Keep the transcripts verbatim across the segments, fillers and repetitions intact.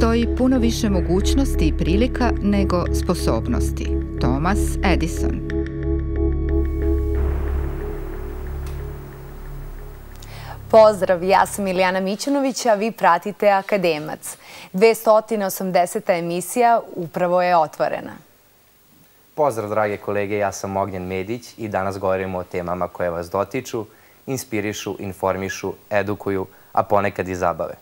postoji puno više mogućnosti i prilika nego sposobnosti. Thomas Edison. Pozdrav, ja sam Ilijana Mićunović, a vi pratite Akademac. dvesta osamdeseta emisija upravo je otvorena. Pozdrav, drage kolege, ja sam Ognjen Medić i danas govorimo o temama koje vas dotiču, inspirišu, informišu, edukuju, a ponekad i zabave.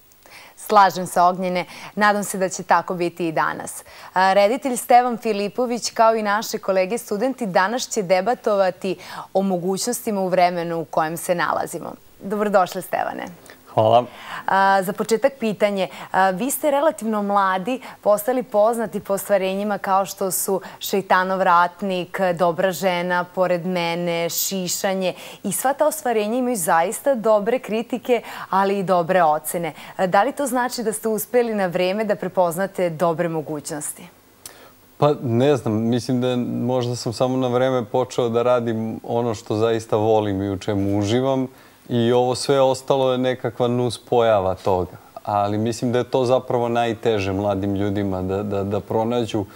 Slažem se, Ognjene. Nadam se da će tako biti i danas. Reditelj Stevan Filipović, kao i naše kolege studenti, danas će debatovati o mogućnostima u vremenu u kojem se nalazimo. Dobrodošli, Stevane. Hvala. Za početak pitanje. Vi ste relativno mladi, postali poznati po ostvarenjima kao što su Šejtanov ratnik, Dobra žena, Pored mene, Šišanje. I sva ta ostvarenja imaju zaista dobre kritike, ali i dobre ocene. Da li to znači da ste uspeli na vreme da prepoznate dobre mogućnosti? Pa ne znam, mislim da možda sam samo na vreme počeo da radim ono što zaista volim i u čemu uživam. I ovo sve ostalo je nekakva nus pojava toga. Ali mislim da je to zapravo najteže mladim ljudima, da pronađu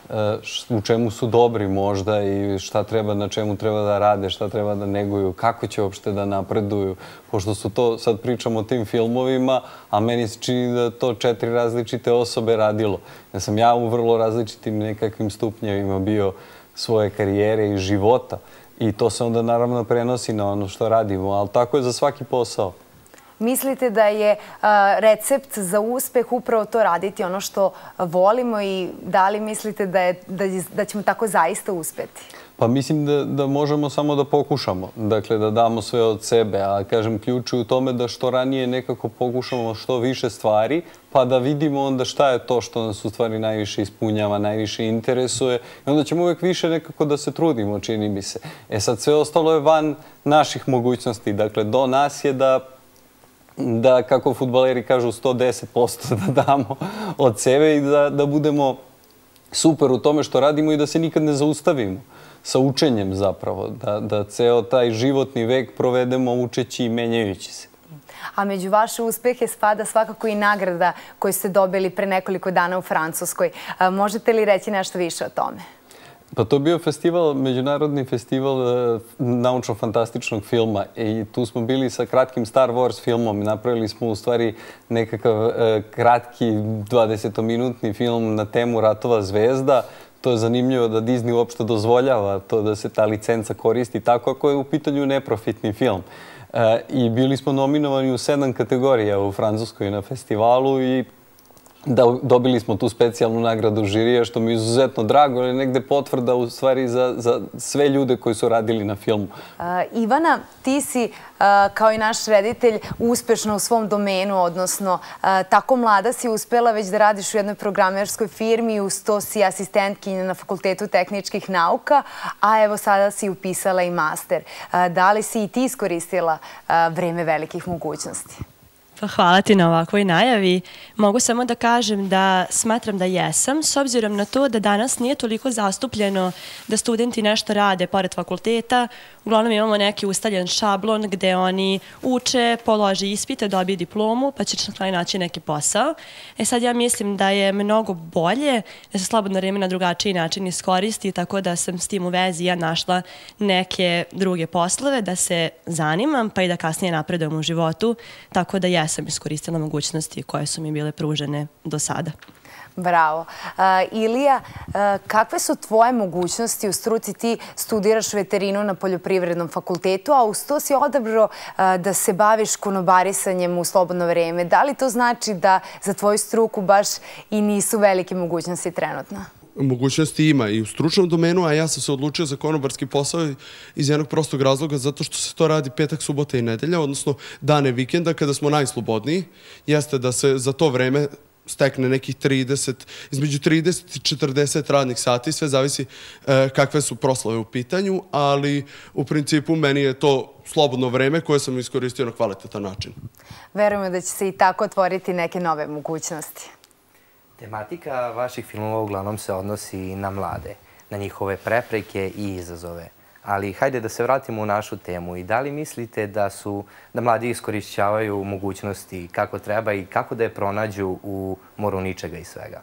u čemu su dobri možda i šta treba, na čemu treba da rade, šta treba da neguju, kako će uopšte da napreduju. Pošto su to, sad pričamo o tim filmovima, a meni se čini da to četiri različite osobe radilo. Ja sam ja u vrlo različitim nekakvim stupnjevima bio svoje karijere i života. I to se onda naravno prenosi na ono što radimo, ali tako je za svaki posao. Mislite da je recept za uspeh upravo to raditi, ono što volimo, i da li mislite da ćemo tako zaista uspeti? Pa mislim da možemo samo da pokušamo, dakle da damo sve od sebe, a kažem ključ je u tome da što ranije nekako pokušamo što više stvari, pa da vidimo onda šta je to što nas u stvari najviše ispunjava, najviše interesuje, i onda ćemo uvijek više nekako da se trudimo, čini mi se. E sad, sve ostalo je van naših mogućnosti, dakle do nas je da da, kako fudbaleri kažu, sto deset posto da damo od sebe i da budemo super u tome što radimo i da se nikad ne zaustavimo sa učenjem zapravo, da ceo taj životni vek provedemo učeći i menjajući se. A među vaše uspehe spada svakako i nagrada koju ste dobili pre nekoliko dana u Francuskoj. Možete li reći nešto više o tome? Pa to je bio festival, međunarodni festival naučno-fantastičnog filma i tu smo bili sa kratkim Star Wars filmom. Napravili smo u stvari nekakav kratki dvadesetominutni film na temu Ratova zvezda. To je zanimljivo da Disney uopšte dozvoljava to da se ta licenca koristi tako ako je u pitanju neprofitni film. I bili smo nominovani u sedam kategorija u Francuskoj na festivalu i dobili smo tu specijalnu nagradu žirija, što mi je izuzetno drago, ali negde potvrda u stvari za sve ljude koji su radili na filmu. Ivana, ti si kao i naš reditelj uspešna u svom domenu, odnosno tako mlada si uspela već da radiš u jednoj programerskoj firmi, uz to si asistentkinja na Fakultetu tehničkih nauka, a evo sada si upisala i master. Da li si i ti iskoristila vreme velikih mogućnosti? Hvala ti na ovakvoj najavi. Mogu samo da kažem da smatram da jesam, s obzirom na to da danas nije toliko zastupljeno da studenti nešto rade pored fakulteta. Uglavnom imamo neki ustaljen šablon gde oni uče, polože ispite, dobiju diplomu, pa će na kraju naći neki posao. E sad ja mislim da je mnogo bolje da se slobodno vreme na drugačiji način iskoristi, tako da sam s tim u vezi ja našla neke druge poslove, da se zanimam, pa i da kasnije napredujem u životu, tako da jesam sam iskoristila mogućnosti koje su mi bile pružene do sada. Bravo. Ilija, kakve su tvoje mogućnosti? U struci ti studiraš veterinu na Poljoprivrednom fakultetu, a uz to si odabrao da se baviš konobarisanjem u slobodno vreme. Da li to znači da za tvoju struku baš i nisu velike mogućnosti trenutno? Mogućnosti ima i u stručnom domenu, a ja sam se odlučio za konobarski posao iz jednog prostog razloga, zato što se to radi petak, subota i nedelja, odnosno dane vikenda kada smo najslobodniji. Jeste da se za to vreme stekne nekih trideset, između trideset i četrdeset radnih sati, sve zavisi kakve su proslave u pitanju, ali u principu meni je to slobodno vreme koje sam iskoristio na kvalitetan način. Verujemo da će se i tako otvoriti neke nove mogućnosti. Tematika vaših filmova uglavnom se odnosi na mlade, na njihove prepreke i izazove. Ali hajde da se vratimo u našu temu. I da li mislite da su, da mladi iskorišćavaju mogućnosti kako treba i kako da je pronađu u moru ničega i svega?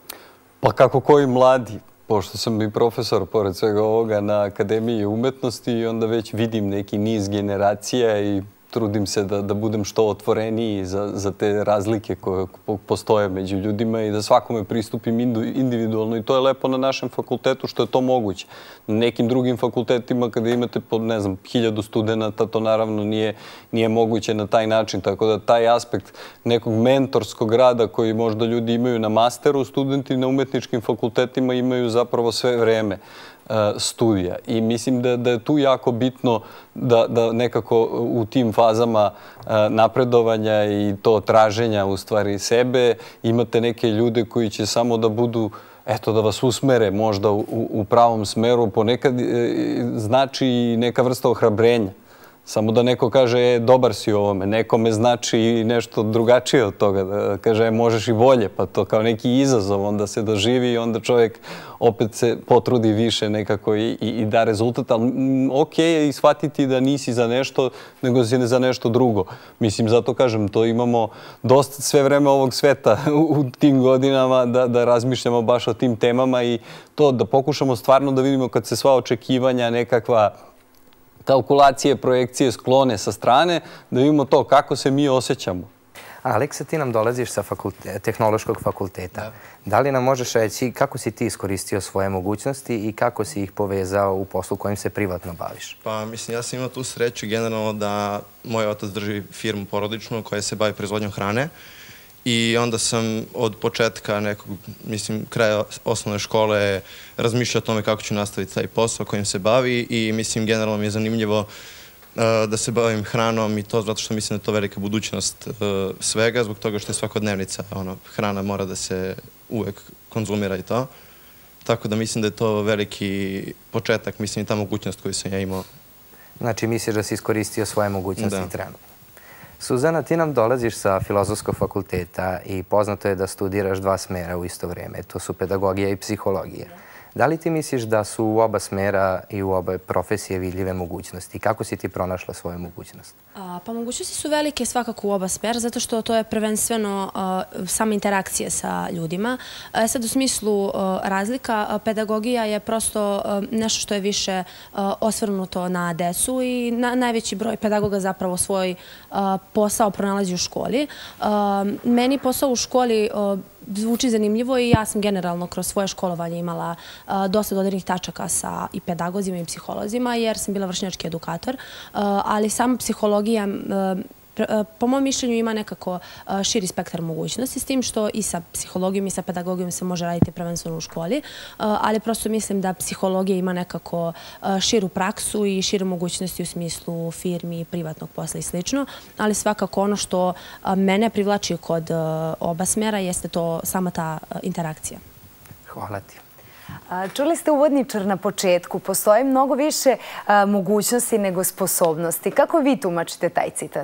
Pa kako koji mladi, pošto sam i profesor, pored svega ovoga, na Akademiji umetnosti i onda već vidim neki niz generacija i trudim se da, da budem što otvoreniji za, za te razlike koje postoje među ljudima i da svakome pristupim individualno. I to je lepo na našem fakultetu što je to moguće. Na nekim drugim fakultetima kada imate po, ne znam, hiljadu studenta, to naravno nije, nije moguće na taj način. Tako da taj aspekt nekog mentorskog rada koji možda ljudi imaju na masteru, studenti na umetničkim fakultetima imaju zapravo sve vreme studija. I mislim da, da je tu jako bitno da, da nekako u tim fazama napredovanja i to traženja u stvari sebe imate neke ljude koji će samo da budu, eto, da vas usmere možda u, u pravom smeru. Ponekad znači i neka vrsta ohrabrenja. Samo da neko kaže, e, dobar si u ovome. Nekome znači i nešto drugačije od toga. Da kaže, e, možeš i bolje. Pa to kao neki izazov onda se doživi i onda čovjek opet se potrudi više nekako i, i, i da rezultat. Ali ok je i shvatiti da nisi za nešto, nego si za nešto drugo. Mislim, zato kažem, to imamo dosta sve vreme ovog sveta u, u tim godinama da, da razmišljamo baš o tim temama i to da pokušamo stvarno da vidimo kad se sva očekivanja nekakva kalkulacije, projekcije sklone sa strane, da vidimo to kako se mi osjećamo. Aleksa, ti nam dolaziš sa Tehnološkog fakulteta. Da li nam možeš reći kako si ti iskoristio svoje mogućnosti i kako si ih povezao u poslu kojim se privatno baviš? Pa, mislim, ja sam imao tu sreću generalno da moj otac drži firmu porodičnu koja se bavi proizvodnjom hrane. I onda sam od početka nekog, mislim, kraja osnovne škole razmišljao o tome kako ću nastaviti taj posao kojim se bavi i mislim, generalno mi je zanimljivo uh, da se bavim hranom i to zato što mislim da je to velika budućnost uh, svega, zbog toga što je svakodnevnica, ono, hrana mora da se uvek konzumira i to. Tako da mislim da je to veliki početak, mislim, i ta mogućnost koju sam ja imao. Znači, misliš da si iskoristio svoje mogućnosti trenutno? Suzana, ti nam dolaziš sa Filozofskog fakulteta i poznato je da studiraš dva smera u isto vrijeme. To su pedagogija i psihologija. Da li ti misliš da su u oba smera i u oba profesije vidljive mogućnosti? Kako si ti pronašla svoju mogućnost? Pa mogućnosti su velike svakako u oba smera, zato što to je prvenstveno sama interakcija sa ljudima. Sad u smislu razlika, pedagogija je prosto nešto što je više osvrnuto na decu i najveći broj pedagoga zapravo svoj posao pronalazi u školi. Meni posao u školi zvuči zanimljivo i ja sam generalno kroz svoje školovanje imala dosta dodirnih tačaka sa i pedagozima i psiholozima jer sam bila vršnjački edukator, ali sama psihologija po mom mišljenju ima nekako širi spektar mogućnosti, s tim što i sa psihologijom i sa pedagogijom se može raditi prvenstveno u školi, ali prosto mislim da psihologija ima nekako širu praksu i šire mogućnosti u smislu firmi, privatnog posla i slično, ali svakako ono što mene privlači kod oba smera jeste to sama ta interakcija. Hvala ti. Čuli ste uvodničar na početku. Postoji mnogo više mogućnosti nego sposobnosti. Kako vi tumačite taj citat?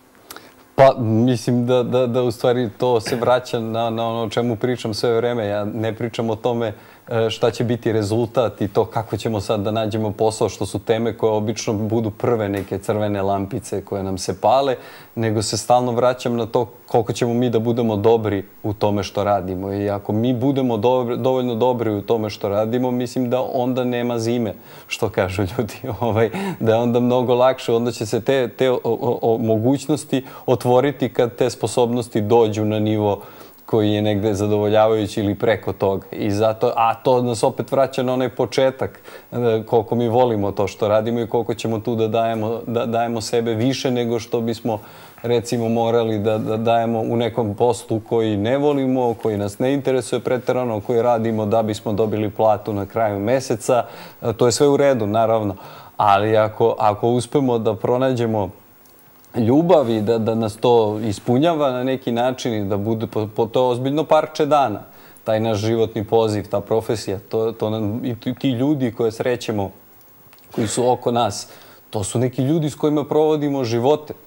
Pa, mislim da, da, da u stvari to se vraća na, na ono o čemu pričam sve vreme. Ja ne pričam o tome šta će biti rezultat i to kako ćemo sad da nađemo posao, što su teme koje obično budu prve neke crvene lampice koje nam se pale, nego se stalno vraćam na to koliko ćemo mi da budemo dobri u tome što radimo. I ako mi budemo dobri, dovoljno dobri u tome što radimo, mislim da onda nema zime, što kažu ljudi. Ovaj, da je onda mnogo lakše, onda će se te, te o, o, o mogućnosti otvoriti kad te sposobnosti dođu na nivo koji je negde zadovoljavajući ili preko toga. I zato, a to nas opet vraća na onaj početak, koliko mi volimo to što radimo i koliko ćemo tu da dajemo, da dajemo sebe više nego što bismo recimo morali da, da dajemo u nekom poslu koji ne volimo, koji nas ne interesuje preterano, koji radimo da bismo dobili platu na kraju meseca. To je sve u redu, naravno. Ali ako, ako uspemo da pronađemo ljubavi, da, da nas to ispunjava na neki način i da bude po, po to ozbiljno parče dana, taj naš životni poziv, ta profesija, to, to nam, i ti ljudi koje srećemo, koji su oko nas, to su neki ljudi s kojima provodimo živote.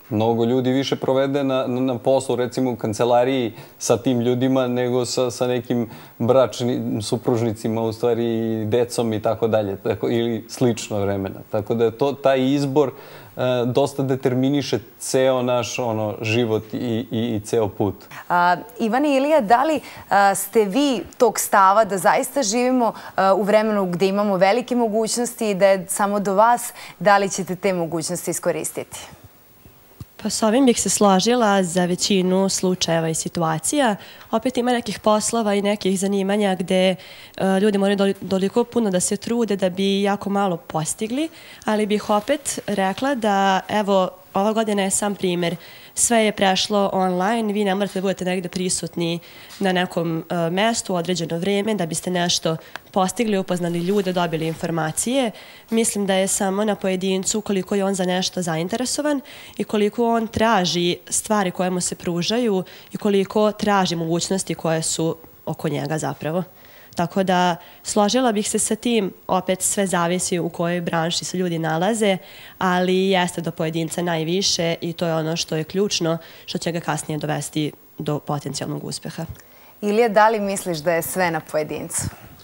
mnogo ljudi više provede na poslu, recimo u kancelariji sa tim ljudima, nego sa nekim bračnim supružnicima, u stvari decom i tako dalje, ili slično vremena. Tako da je taj izbor dosta determiniše ceo naš život i ceo put. Ivan i Ilija, da li ste vi tog stava da zaista živimo u vremenu gde imamo velike mogućnosti i da je samo do vas, da li ćete te mogućnosti iskoristiti? Pa s ovim bih se složila za većinu slučajeva i situacija. Opet ima nekih poslova i nekih zanimanja gde ljudi moraju toliko puno da se trude da bi jako malo postigli, ali bih opet rekla da, evo, ova godina je sam primer. Sve je prešlo online, vi ne morate da budete negde prisutni na nekom mestu u određeno vreme da biste nešto postigli, upoznali ljude, dobili informacije. Mislim da je samo na pojedincu koliko je on za nešto zainteresovan i koliko on traži stvari koje mu se pružaju i koliko traži mogućnosti koje su oko njega zapravo. Tako da složila bih se sa tim, opet sve zavisi u kojoj branši se ljudi nalaze, ali jeste do pojedinca najviše i to je ono što je ključno, što će ga kasnije dovesti do potencijalnog uspeha. Ilija, da li misliš da je sve na pojedincu?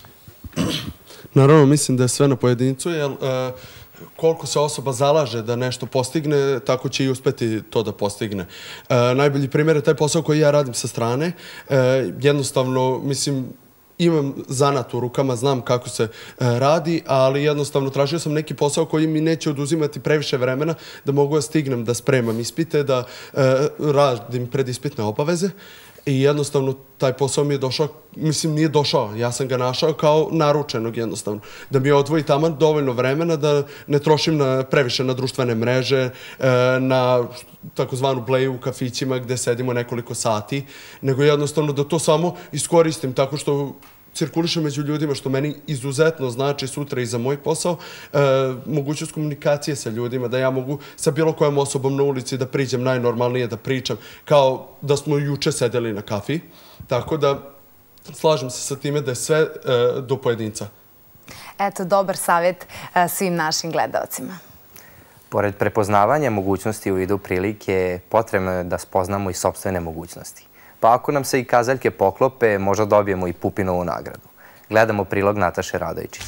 Naravno, mislim da je sve na pojedincu, jer koliko se osoba zalaže da nešto postigne, tako će i uspeti to da postigne. Najbolji primjer je taj posao koji ja radim sa strane. Jednostavno, mislim, imam zanat u rukama, znam kako se radi, ali jednostavno tražio sam neki posao koji mi neće oduzimati previše vremena da mogu da stignem da spremam ispite, da radim predispitne obaveze. I jednostavno taj posao mi je došao, mislim nije došao, ja sam ga našao kao naručenog jednostavno. Da mi odvoji taman dovoljno vremena da ne trošim previše na društvene mreže, na takozvanu bleju u kafićima gde sedimo nekoliko sati, nego jednostavno da to samo iskoristim tako što cirkulišem među ljudima, što meni izuzetno znači sutra i za moj posao, mogućnost komunikacije sa ljudima, da ja mogu sa bilo kojom osobom na ulici da priđem najnormalnije, da pričam, kao da smo juče sedeli na kafi. Tako da slažem se sa time da je sve do pojedinca. Eto, dobar savjet svim našim gledalcima. Pored prepoznavanja mogućnosti u vidu prilike, potrebno je da spoznamo i sopstvene mogućnosti. Pa ako nam se i kazaljke poklope, možda dobijemo i Pupinovu nagradu. Gledamo prilog Nataše Radojičić.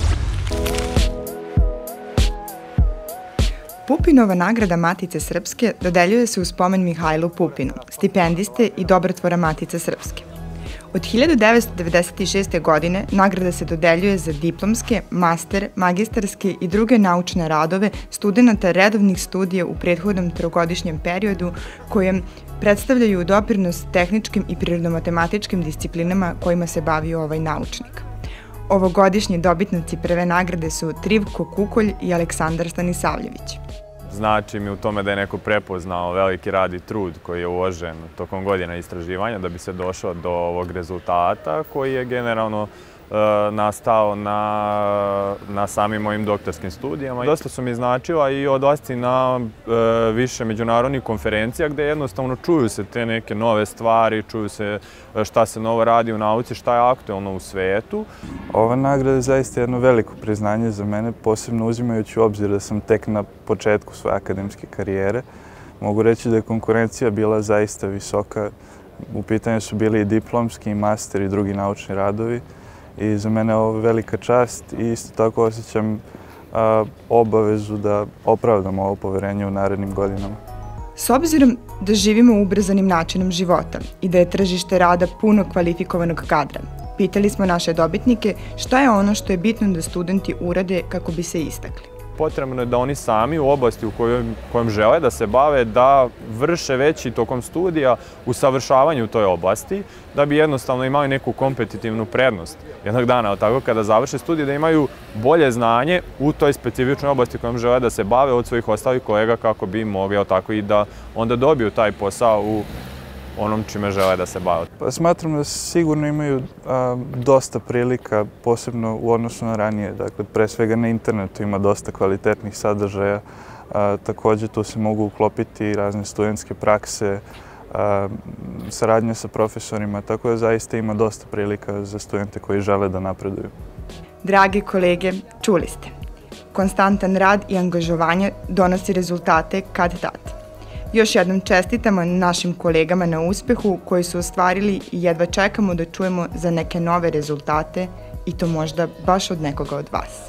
Pupinova nagrada Matice Srpske dodeljuje se u spomen Mihajlu Pupinu, stipendiste i dobrotvora Matice Srpske. Od hiljadu devetsto devedeset šeste. godine nagrada se dodeljuje za diplomske, master, magistarske i druge naučne radove studenta redovnih studija u prethodnom trogodišnjem periodu kojem predstavljaju doprinos tehničkim i prirodno-matematičkim disciplinama kojima se bavi ovaj naučnik. Ovogodišnji dobitnici prve nagrade su Trivko Kukolj i Aleksandar Stanisavljević. Znači mi u tome da je neko prepoznao veliki rad i trud koji je uložen tokom godina istraživanja da bi se došao do ovog rezultata koji je generalno nastao na samim mojim doktorskim studijama. Dosta su mi značila i odlasci na više međunarodnih konferencija gde jednostavno čuju se te neke nove stvari, čuju se šta se novo radi u nauci, šta je aktuelno u svetu. Ova nagrada je zaista jedno veliko priznanje za mene, posebno uzimajući u obzir da sam tek na početku svoje akademske karijere. Mogu reći da je konkurencija bila zaista visoka. U pitanju su bili i diplomski, i master i drugi naučni radovi. I za mene je ovo velika čast i isto tako osjećam obavezu da opravdam ovo poverenje u narednim godinama. S obzirom da živimo ubrzanim načinom života i da je tržište rada puno kvalifikovanog kadra, pitali smo naše dobitnike šta je ono što je bitno da studenti urade kako bi se istakli. Potrebno je da oni sami u oblasti u kojom žele da se bave, da vrše veći tokom studija usavršavanje u toj oblasti, da bi jednostavno imali neku kompetitivnu prednost. Jednog dana, tako kada završe studije, da imaju bolje znanje u toj specifičnoj oblasti kojom žele da se bave od svojih ostalih kolega kako bi mogli tako i da onda dobiju taj posao u onom čime žele da se bave. Smatram da sigurno imaju dosta prilika, posebno u odnosu na ranije. Dakle, pre svega na internetu ima dosta kvalitetnih sadržaja. Također tu se mogu uklopiti razne studentske prakse, saradnje sa profesorima, tako da zaista ima dosta prilika za studente koji žele da napreduju. Drage kolege, čuli ste. Konstantan rad i angažovanje donosi rezultate kad tad. Još jednom čestitamo našim kolegama na uspehu koji su ostvarili i jedva čekamo da čujemo za neke nove rezultate i to možda baš od nekoga od vas.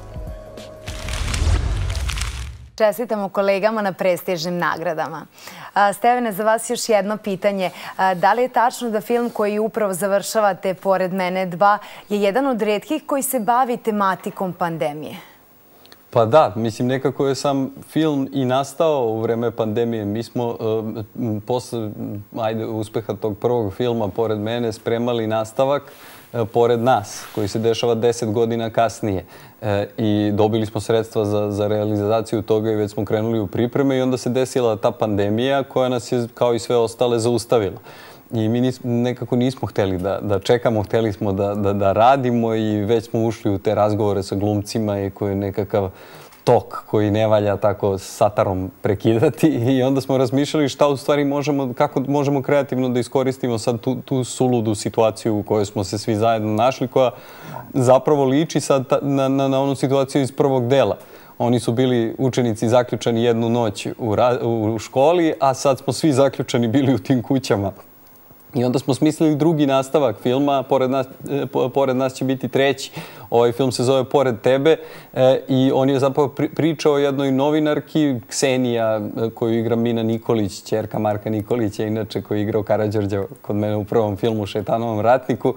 Čestitamo kolegama na prestižnim nagradama. Stevane, za vas još jedno pitanje. Da li je tačno da film koji upravo završavate, Pored mene dva, je jedan od retkih koji se bavi tematikom pandemije? Pa da, mislim, nekako je sam film i nastao u vreme pandemije. Mi smo posle uspeha tog prvog filma, Pored mene, spremali nastavak Pored nas, koji se dešava deset godina kasnije. I dobili smo sredstva za realizaciju toga i već smo krenuli u pripreme i onda se desila ta pandemija koja nas je, kao i sve ostale, zaustavila. I mi nekako nismo hteli da čekamo, hteli smo da radimo i već smo ušli u te razgovore sa glumcima i koji je nekakav tok koji ne valja tako satarom prekidati i onda smo razmišljali šta u stvari možemo, kako možemo kreativno da iskoristimo sad tu suludu situaciju u kojoj smo se svi zajedno našli, koja zapravo liči sad na onu situaciju iz prvog dela. Oni su bili učenici zaključani jednu noć u školi, a sad smo svi zaključani bili u tim kućama. I onda smo smislili drugi nastavak filma, Pored nas će biti treći. Ovaj film se zove Pored tebe i on je zapravo pričao o jednoj novinarki, Ksenija, koju igra Mina Nikolić, ćerka Marka Nikolića, inače koji je igrao Karađorđa kod mene u prvom filmu Šejtanovom ratniku.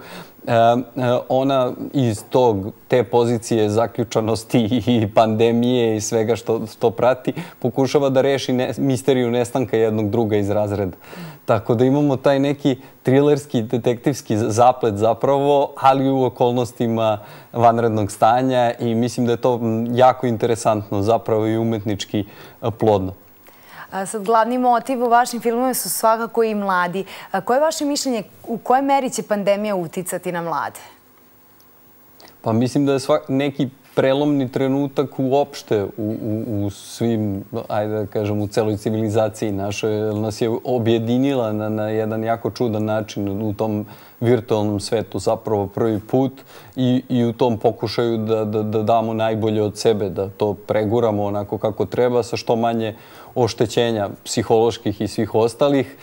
Ona iz te pozicije zaključanosti i pandemije i svega što prati pokušava da reši misteriju nestanka jednog druga iz razreda. Tako da imamo taj neki trilerski, detektivski zaplet zapravo, ali u okolnostima vanrednog stanja i mislim da je to jako interesantno, zapravo i umetnički plodno. Sad, glavni motiv u vašim filmovima su svakako i mladi. Koje je vaše mišljenje, u kojoj meri će pandemija uticati na mlade? Pa mislim da je neki prelomni trenutak uopšte u svim, ajde da kažem, u celoj civilizaciji našoj. Nas je objedinila na jedan jako čudan način u tom virtualnom svetu zapravo prvi put i u tom pokušaju da damo najbolje od sebe, da to preguramo onako kako treba sa što manje oštećenja psiholoških i svih ostalih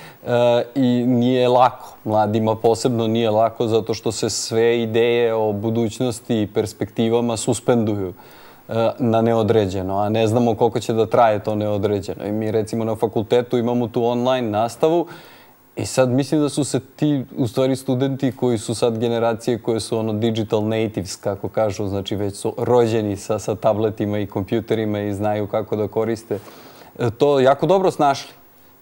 i nije lako. Mladima posebno nije lako zato što se sve ideje o budućnosti i perspektivama suspenduju na neodređeno, a ne znamo koliko će da traje to neodređeno. I mi recimo na fakultetu imamo tu online nastavu i sad mislim da su se ti, u stvari, studenti koji su sad generacije koje su ono digital natives, kako kažu, znači već su rođeni sa tabletima i kompjuterima i znaju kako da koriste, to jako dobro snašli.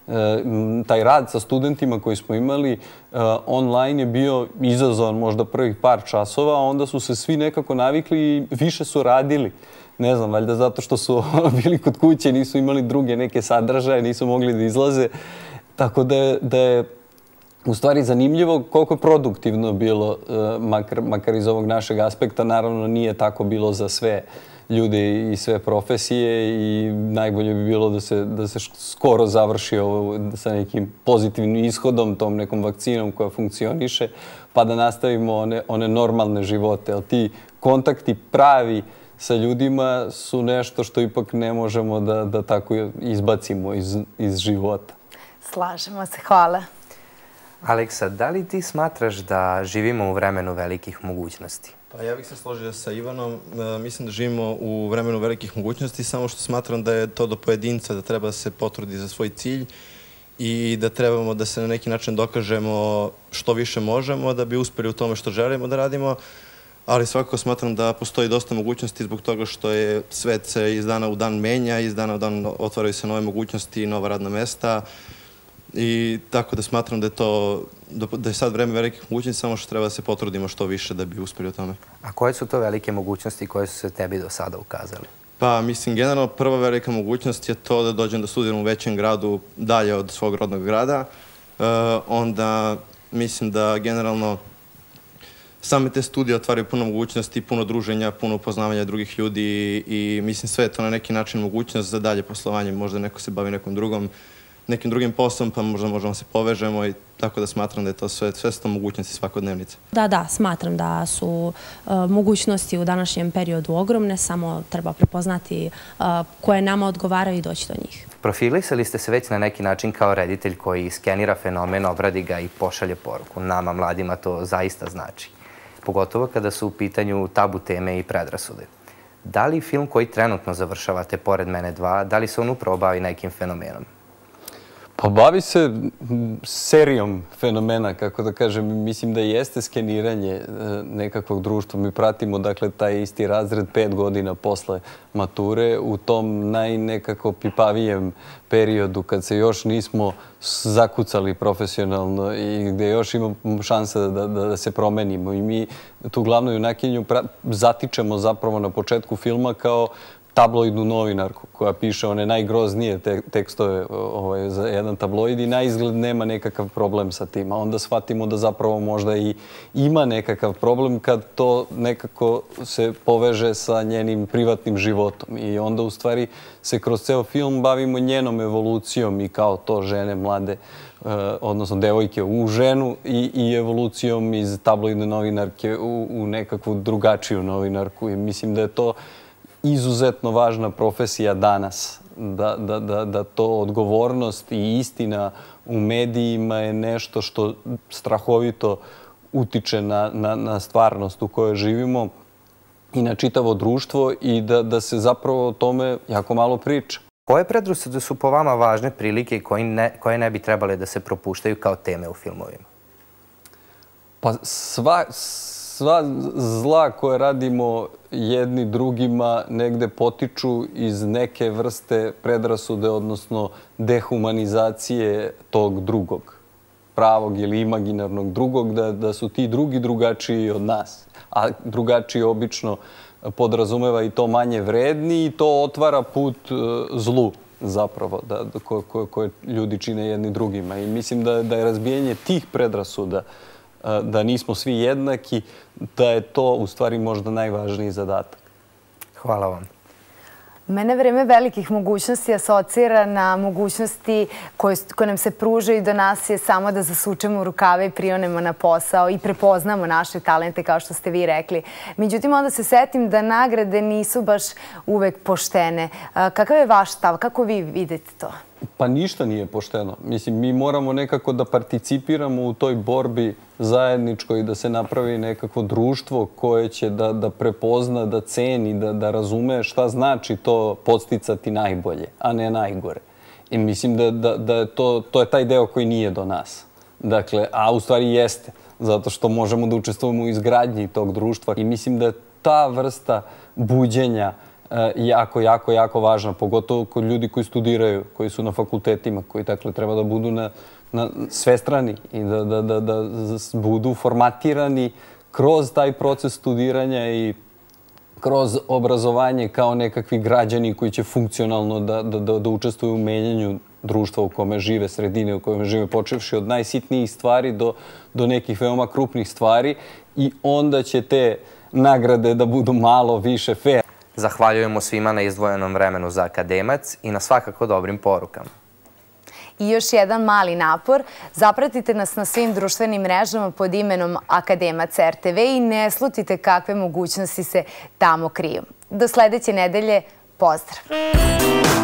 Taj rad sa studentima koji smo imali online je bio izazovan možda prvih par časova, a onda su se svi nekako navikli i više su radili. Ne znam, valjda zato što su bili kod kuće, nisu imali druge neke sadržaje, nisu mogli da izlaze. Tako da je u stvari zanimljivo koliko je produktivno bilo, makar iz ovog našeg aspekta. Naravno, nije tako bilo za sve ljude i sve profesije i najbolje bi bilo da se skoro završi ovo sa nekim pozitivnim ishodom, tom nekom vakcinom koja funkcioniše, pa da nastavimo one normalne živote. Ali ti kontakti pravi sa ljudima su nešto što ipak ne možemo da tako izbacimo iz života. Slažemo se. Hvala. Aleksa, da li ti smatraš da živimo u vremenu velikih mogućnosti? Pa ja bih se složio sa Ivanom. Mislim da živimo u vremenu velikih mogućnosti, samo što smatram da je to do pojedinca, da treba da se potrudi za svoj cilj i da trebamo da se na neki način dokažemo što više možemo da bi uspeli u tome što želimo da radimo, ali svakako smatram da postoji dosta mogućnosti zbog toga što je svet se iz dana u dan menja, iz dana u dan otvaraju se nove mogućnosti i nova radna mesta i tako da smatram da je to, da je sad vreme velikih mogućnosti, samo što treba da se potrudimo što više da bi uspeli u tome. A koje su to velike mogućnosti koje su se tebi do sada ukazali? Pa, mislim, generalno prva velika mogućnost je to da dođem da studiram u većem gradu dalje od svog rodnog grada. Onda mislim da generalno same te studije otvaraju puno mogućnosti, puno druženja, puno upoznavanja drugih ljudi i mislim sve je to na neki način mogućnost za dalje poslovanje. Možda neko se bavi nekom drugom nekim drugim poslom, pa možda možemo se povežemo i tako da smatram da je to sve, sve su to mogućnosti svakodnevnice. Da, da, smatram da su mogućnosti u današnjem periodu ogromne, samo treba prepoznati koje nama odgovaraju i doći do njih. Profilisali ste se već na neki način kao reditelj koji skenira fenomen, obradi ga i pošalje poruku. Nama, mladima, to zaista znači. Pogotovo kada su u pitanju tabu teme i predrasude. Da li film koji trenutno završavate, Pored mene dva, da li se on upravo bavi nekim fenomenom? Pa bavi se serijom fenomena, kako da kažem. Mislim da jeste skeniranje nekakvog društva. Mi pratimo, dakle, taj isti razred pet godina posle mature u tom najnekako pipavijem periodu kad se još nismo zakucali profesionalno i gde još imamo šanse da, da, da se promenimo. I mi tu glavnu junakinju zatičemo zapravo na početku filma kao tabloidnu novinarku koja piše one najgroznije tekstove za jedan tabloid i na izgled nema nekakav problem sa tim. A onda shvatimo da zapravo možda i ima nekakav problem kad to nekako se poveže sa njenim privatnim životom. I onda u stvari se kroz ceo film bavimo njenom evolucijom i kao to žene mlade, odnosno devojke u ženu i evolucijom iz tabloidne novinarke u nekakvu drugačiju novinarku. I mislim da je to izuzetno važna profesija danas, da, da, da, da to odgovornost i istina u medijima je nešto što strahovito utiče na, na, na stvarnost u kojoj živimo i na čitavo društvo i da, da se zapravo o tome jako malo priča. Koje predrasude su po vama važne prilike koje ne, koje ne bi trebale da se propuštaju kao teme u filmovima? Pa sva... Sva zla koje radimo jedni drugima negde potiču iz neke vrste predrasude, odnosno dehumanizacije tog drugog, pravog ili imaginarnog drugog, da, da su ti drugi drugačiji od nas. A drugačiji obično podrazumeva i to manje vredni i to otvara put zlu zapravo da, koje, koje, koje ljudi čine jedni drugima. I mislim da, da je razbijanje tih predrasuda, da nismo svi jednaki, da je to u stvari možda najvažniji zadatak. Hvala vam. Mene vreme velikih mogućnosti asocira na mogućnosti koje, koje nam se pružaju do nas je samo da zasučemo rukave i prionemo na posao i prepoznamo naše talente, kao što ste vi rekli. Međutim, onda se setim da nagrade nisu baš uvek poštene. Kakav je vaš stav? Kako vi vidite to? Pa ništa nije pošteno. Mislim, mi moramo nekako da participiramo u toj borbi zajedničkoj i da se napravi nekako društvo koje će da, da prepozna, da ceni, da, da razume šta znači to podsticati najbolje, a ne najgore. I mislim da, da, da je to, to je taj deo koji nije do nas. Dakle, a u stvari jeste, zato što možemo da učestvujemo u izgradnji tog društva. I mislim da je ta vrsta buđenja jako, jako, jako važna, pogotovo kod ljudi koji studiraju, koji su na fakultetima, koji dakle treba da budu na, na svestrani i da, da, da, da budu formatirani kroz taj proces studiranja i kroz obrazovanje kao nekakvi građani koji će funkcionalno da, da, da, da učestvuju u menjanju društva u kome žive, sredine u kome žive, počevši od najsitnijih stvari do, do nekih veoma krupnih stvari i onda će te nagrade da budu malo više fair. Zahvaljujemo svima na izdvojenom vremenu za Akademac i na svakako dobrim porukama. I još jedan mali napor. Zapratite nas na svim društvenim mrežama pod imenom Akademac R T V i ne slutite kakve mogućnosti se tamo kriju. Do sledeće nedelje, pozdrav!